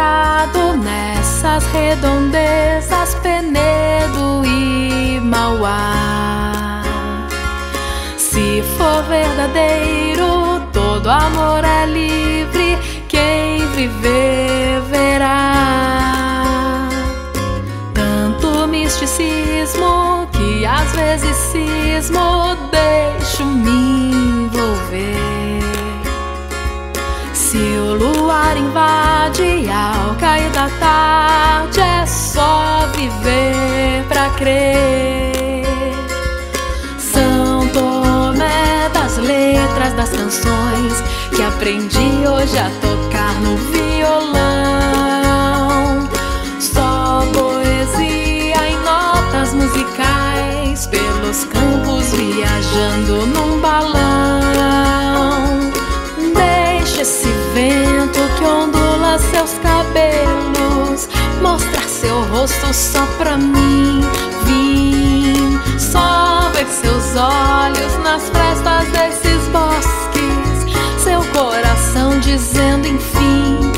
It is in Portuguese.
parado nessas redondezas, Penedo e Mauá. Se for verdadeiro, todo amor é livre, quem viver verá. Tanto misticismo que às vezes cismo, deixo-me envolver. Se o luar invade ao cair da tarde, é só viver pra crer. São Tomé das letras das canções que aprendi hoje a tocar no violão. Só poesia em notas musicais, pelos campos viajando num balão. Deixa esse vento que ondula seus cabelos mostrar seu rosto só pra mim. Vim só ver seus olhos nas frestas desses bosques, seu coração dizendo enfim: